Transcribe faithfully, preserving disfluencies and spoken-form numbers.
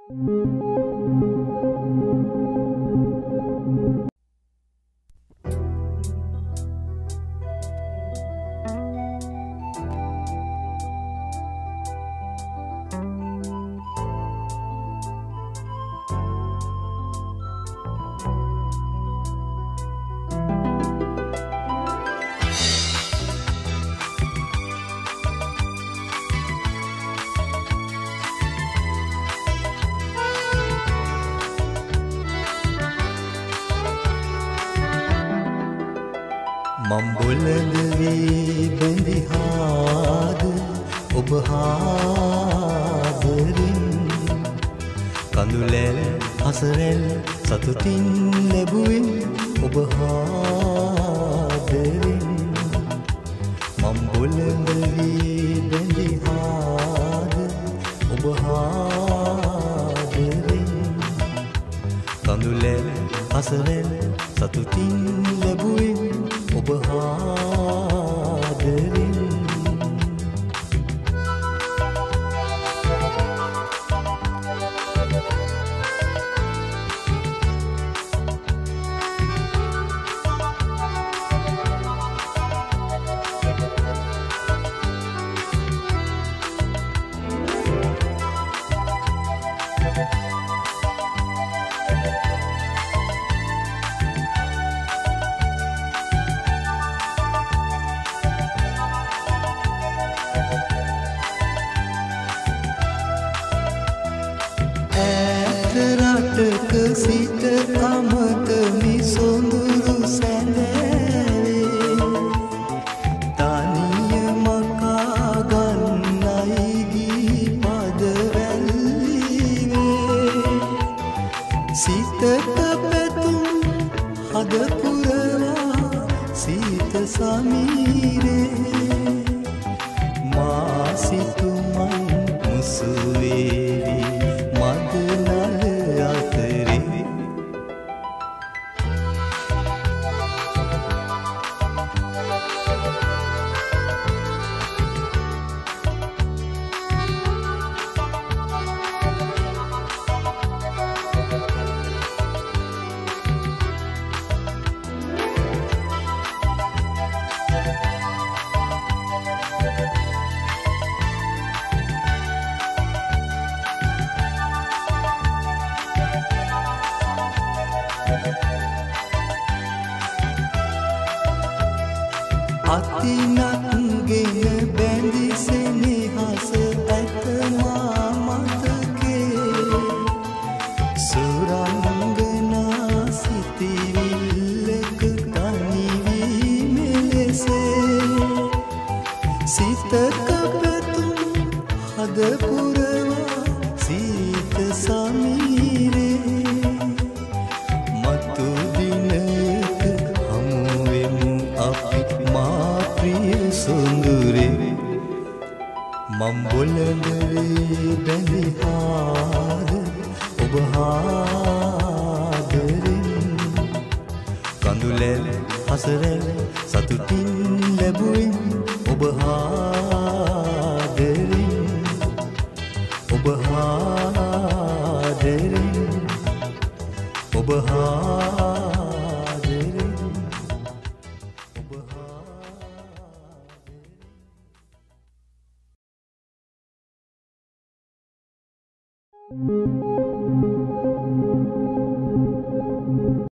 මම් බොළඳ වී බැඳිහාද ඔබ හාදරින් කඳුලැල් හසරැල් සතුටින් ලැබුවෙන් ඔබ හාදරින් මම් බොළඳ වී බැඳිහාද ඔබ හාදරින් කඳුලැල් හසරැල් සතුටින් ලැබුවෙන් ඔබ හාදරින් රටක සිට අමතමි සොඳුරු සැඳෑවේ තනිය මකා ගන්නයි ගී පදවැල්ලිවේ සිතට පැතුම් හද පුරවා සීත සමීරේ මා සිතුමන් මුසුවේවි මදනල අතරේ අතිනත්ගෙන බැඳි සෙනෙහස ඇත මා මතකේ සුරංගනා සිතිවිල්ලක තනිවී මෙලෙසේ සිතක පැතුම් හද පුරවා සීත සා